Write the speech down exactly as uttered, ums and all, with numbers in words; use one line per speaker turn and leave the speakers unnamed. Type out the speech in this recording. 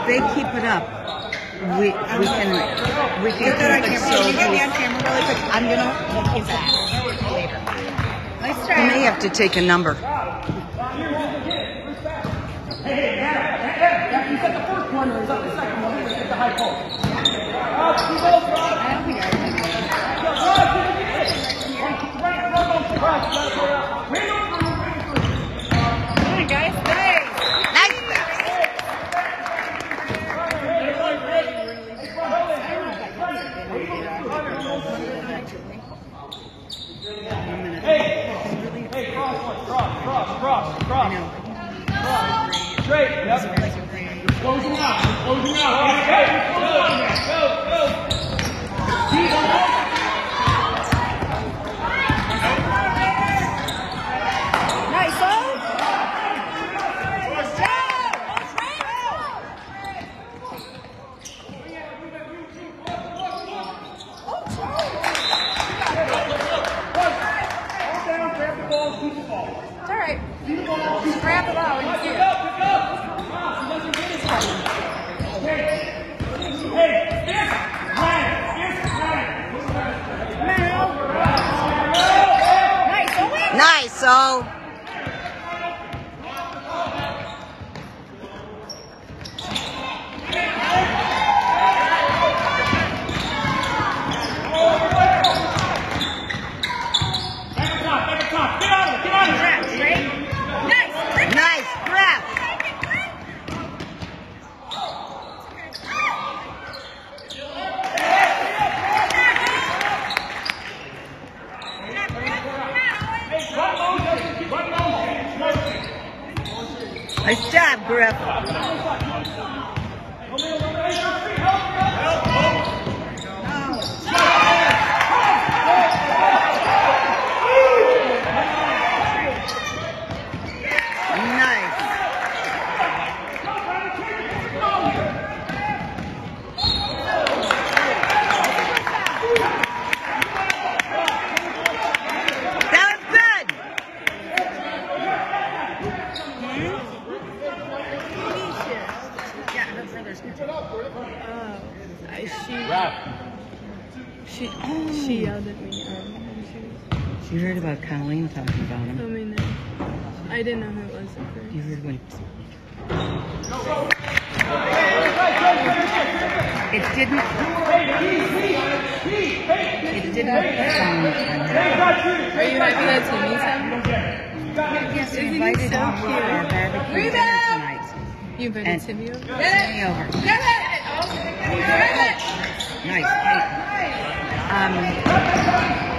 they keep it up, we we can we can
Get that on
keep it
camera.
so
Can you get me
we-
on camera really quick? I'm gonna look his ass later. Nice try.
You may have to take a number.
Hey, hey, Adam, you set the first one, or is that the second one? Let's get the high post. Up, two goals, Rob.
I don't think I remember.
Rob, get it. Run, run, run, cross. Win over, win over.
Come on, guys. Nice.
Nice.
Hey, hey, cross one, cross, cross, cross, cross. Cross. Straight, yep. Closing out, closing out. Hey, go, go. Keep on.
Nice, oh. It's all right. Just grab the ball and do it.
Nice. So. Nice grab. Nice job, Griff.
She, oh. she yelled at me. Um,
she You heard about Colleen talking about him.
I mean, I didn't know who it was at first.
You heard when... It didn't... It didn't sound...
Are you happy that Timmy's home?
Yes, we
Isn't he
invited
so
him for
cute?
our barbecue dinner tonight.
You invited
And-
Timmy over?
Timmy over. Nice. Hey. Um...